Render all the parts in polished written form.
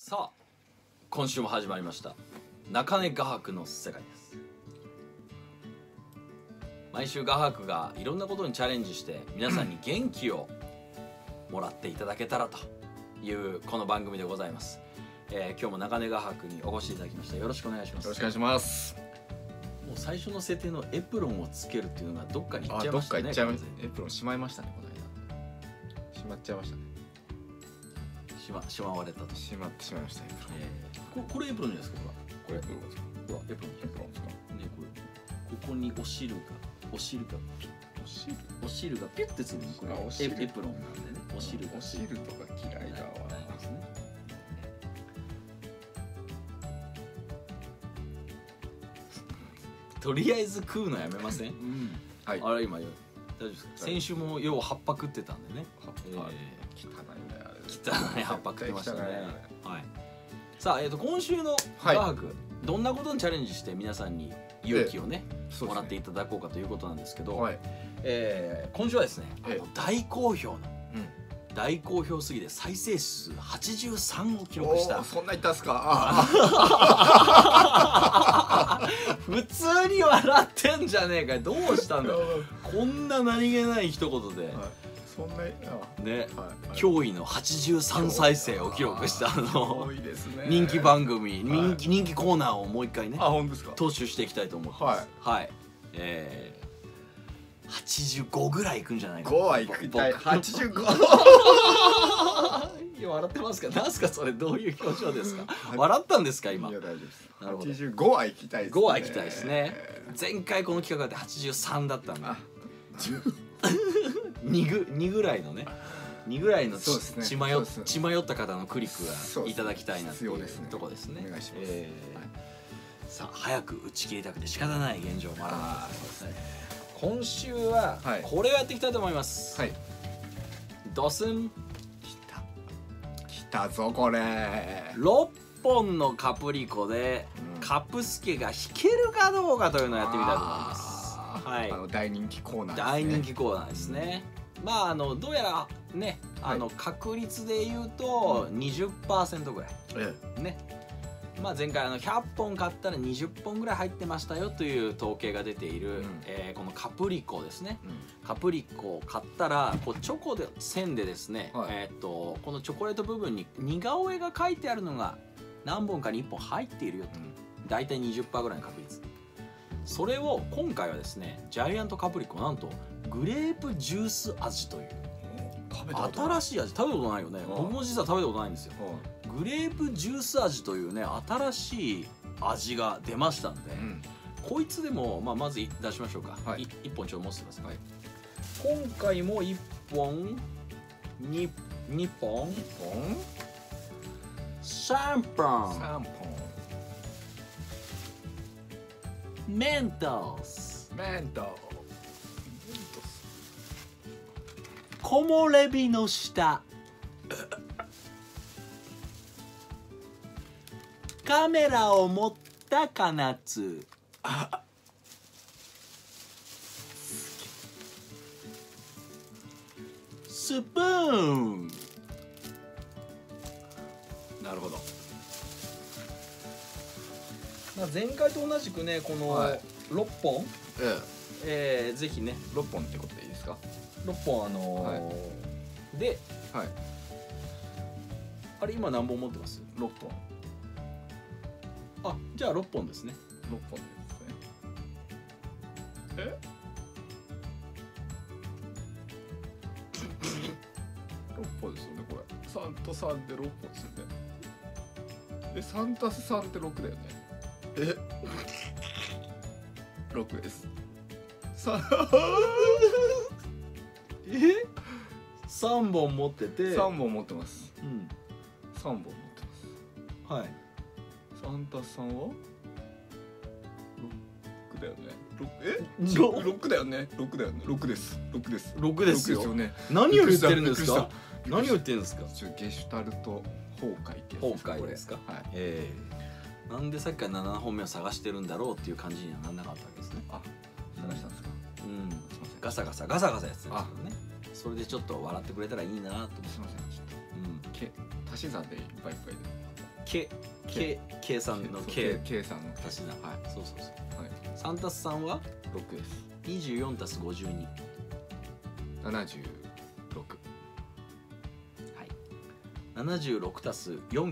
さあ今週も始まりました中根画伯の世界です。毎週画伯がいろんなことにチャレンジして皆さんに元気をもらっていただけたらというこの番組でございます。今日も中根画伯にお越しいただきました。よろしくお願いします。 よろしくお願いします。 もう最初の設定のエプロンをつけるっていうのがどっかに行っちゃいましたね。 どっか行っちゃいました。エプロンしまいましたね、この間。しまっちゃいましたね。 しまわれたと。 しまってしまいました、エプロン。これエプロンじゃないですか。 これエプロンですか。 ほらエプロンですか。ね、ここにお汁がピュッ、お汁がピュッてつくの。これエプロンなんでね。お汁とか嫌いだわ。 とりあえず食うのやめません？ はい。 あれ今大丈夫ですか？先週も要は葉っぱ食ってたんでね。 汚いんだよ。 汚い葉っぱ食ってましたね。はい。さあ今週の画伯どんなことにチャレンジして皆さんに勇気をねもらっていただこうかということなんですけど、今週はですね大好評すぎて再生数83を記録した。 そんな言ったんすか？ 普通に笑ってんじゃねえかよ。どうしたんだこんな何気ない一言で、 そんなね、驚異の83再生を記録した人気番組、人気コーナーをもう一回ね踏襲していきたいと思ってます。はい、85ぐらいいくんじゃないかな。 5はいきたい。85。 いや笑ってますか？なんすかそれ、どういう表情ですか？笑ったんですか今？ いや大丈夫です。 なるほど。 85は行きたいですね。 5は行きたいですね。前回この企画で83だったんで。2ぐらいのね。2ぐらいの血迷った方のクリックがいただきたいなっていうとこですね。 お願いします。 さあ早く打ち切りたくて仕方ない現状もあるんですね。今週はこれをやっていきたいと思います。ドスン。 来たぞこれ。 6本のカプリコでカプスケが弾けるかどうかというのをやってみたいと思います。はい。 大人気コーナーですね。 大人気コーナーですね。まあどうやらね確率で言うと 20% ぐらいね。まあ前回100本買ったら20本ぐらい入ってましたよという統計が出ているこのカプリコですね。カプリコを買ったらチョコで線でですね、このチョコレート部分に似顔絵が描いてあるのが何本かに1本入っているよと、大体 20% ぐらいの確率。それを今回はですねジャイアントカプリコなんとグレープジュース味という新しい味、食べたことないよね。僕も実は食べたことないんですよ。グレープジュース味というね新しい味が出ましたんで、こいつでもまず出しましょうか。1本ちょっと持ってください。今回も1本2本3本メントス木漏れ日の下カメラを持ったかなつスプーン。なるほど。前回と同じくねこの6本、ぜひね 6本ってことでいいですか ？6本で、あれ今何本持ってます？ 6本。 あ、じゃあ6本ですね。 6本ですね。6本ですよねこれ。3と3で6本ですよね。3たす3って6だよね。6です。 3本持ってて 3本持ってます。3本持ってます。 はい。 3たす3は6だよね。6だよね。6だよね。6です。6です。 6ですよね。 何を言ってるんですか？何を言ってるんですか？ ゲシュタルト崩壊ってやつ。 崩壊ですか？なんでさっきから7本目を探してるんだろうっていう感じにはならなかったわけですね。 探したんですか？ ガサガサやってるんですけどね。それでちょっと笑ってくれたらいいなと思って。 すみません、ちょっと足し算でいっぱいいっぱいで計算の計算の足し算。 はい。 そうそうそう。 はい。 3たす3は 6です。 24たす52。 76。 はい。76たす462。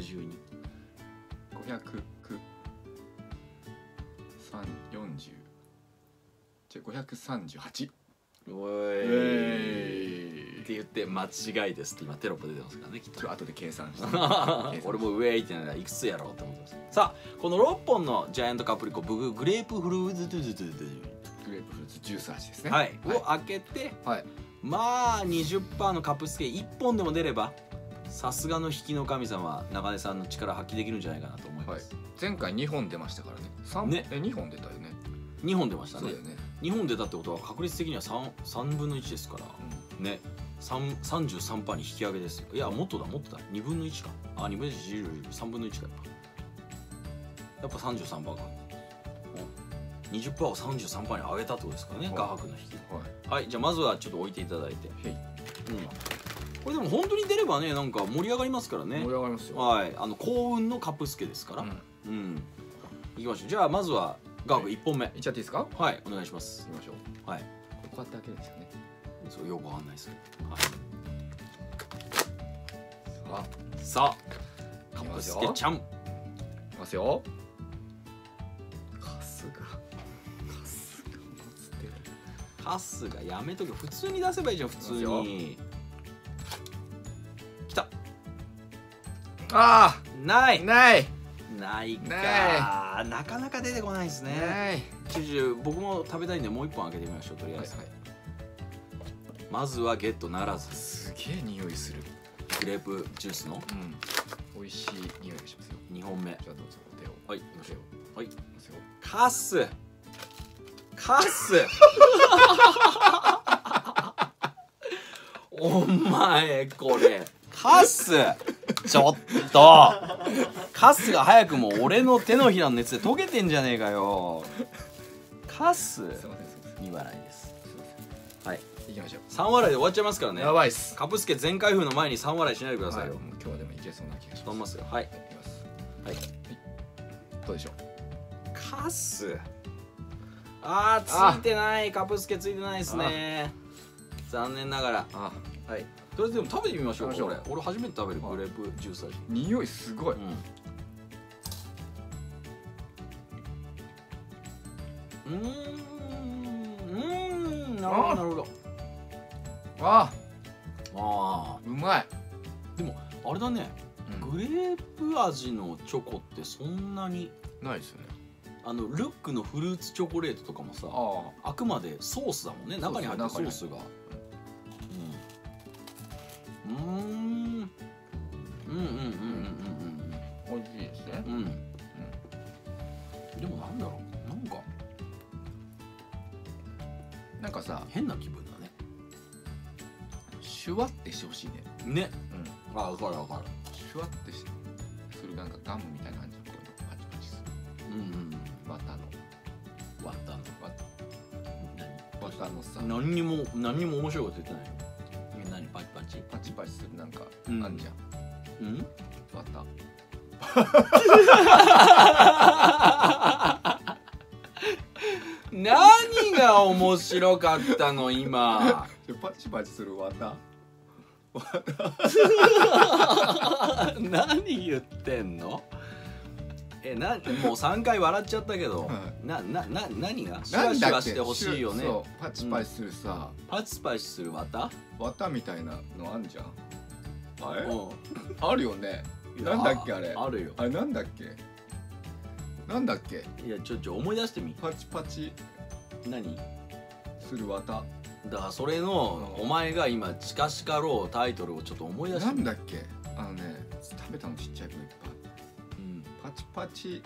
509。340。じゃ538。 おいって言って間違いですって今テロップ出てますからね、きっと。 後で計算して俺もウェイってならいくつやろうって思ってます。さあこの6本のジャイアントカプリコグレープフルーツジュース味ですね。 はい、を開けて、まあ 20% のカップスケ1本でも出ればさすがの引きの神様中根さんの力発揮できるんじゃないかなと思います。 前回2本出ましたからね。2本出たよね。 2本出ましたね。 そうだよね。 2本出たってことは確率的には 3分の1ですから、ね、33% に引き上げですよ。いやもっとだ2分の1か。2分の1、3分の1か。やっぱ 33% か。20% を 33% に上げたってことですからね、画伯の引き。はい、じゃあまずはちょっと置いていただいて。これでも本当に出ればね、なんか盛り上がりますからね。 盛り上がりますよ。 はい、幸運のカップスケですから。いきましょう。じゃあまずは画伯1本目いっちゃっていいですか。 はい、お願いします。 いきましょう。はい、こうやって開けるんですよね。 そう、よくわかんないですけど。はい、さあカップスケちゃんいきますよ。 春日やめとけ。普通に出せばいいじゃん。普通にきた。ないか。なかなか出てこないですね。僕も食べたいんでもう1本開けてみましょう。とりあえずまずはゲットならず。 すげえ匂いする。 グレープジュースの美味しい匂いがしますよ。 2本目。 じゃあどうぞお手を。 はい、いきましょう。はい、カスお前これカスちょっとカスが早くも俺の手のひらの熱で溶けてんじゃねえかよ。カス2笑いです。はい、 行きましょう。 3笑いで終わっちゃいますからね。 やばいっす。 カプスケ全開封の前に3笑いしないでくださいよ。 今日はでもいけそうな気がしますよ。はい、はい、 どうでしょう。 カスついてない。カプスケついてないですね。残念ながら。はい、とりあえずでも食べてみましょう。これ俺初めて食べるグレープジュース味。 匂いすごい。 なるほど。 うまい。 でもあれだね、グレープ味のチョコってそんなにないですよね。 ルックのフルーツチョコレートとかもさ、あくまでソースだもんね。中に入ってるソースが。 美味しいですね。 でもなんだろう、 なんかさ、 変な気分だね。 シュワってしてほしいね。 ね。わかる。 シュワってするなんかガムみたいな感じのこういうのパチパチする。綿のさ、 何にも面白いこと言ってないよ。何パチパチするなんかあんじゃん。綿。 何が面白かったの今。 パチパチする綿。 何言ってんの。もう3回笑っちゃったけど、何がシュワシュワしてほしいよね。 パチパチするさ、 パチパチする綿みたいなのあんじゃん。あるよね。なんだっけあれ。 あるよ。 あれなんだっけ。 いやちょ思い出してみ。 パチパチ何する綿だからそれのお前が今チカシカロータイトルをちょっと思い出して。 なんだっけ。食べたのちっちゃい子いっぱい。パチ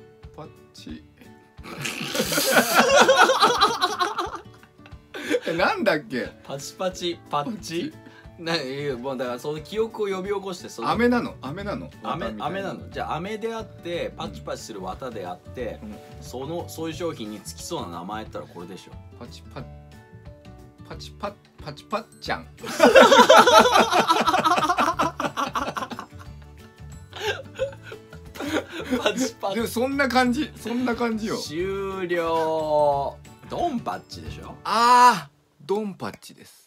なんだっけ。 パチパチパッチもうだからその記憶を呼び起こして。 飴なの。 じゃあ飴であってパチパチする綿であって、そういう商品につきそうな名前ったらこれでしょ。 パチパッちゃん。 パチパチ。 でもそんな感じよ。 終了。ドンパッチでしょ。 ああドンパッチです。